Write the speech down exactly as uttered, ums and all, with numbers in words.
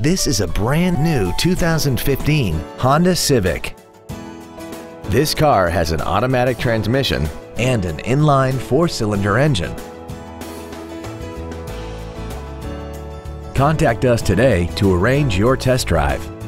This is a brand new two thousand fifteen Honda Civic. This car has an automatic transmission and an inline four-cylinder engine. Contact us today to arrange your test drive.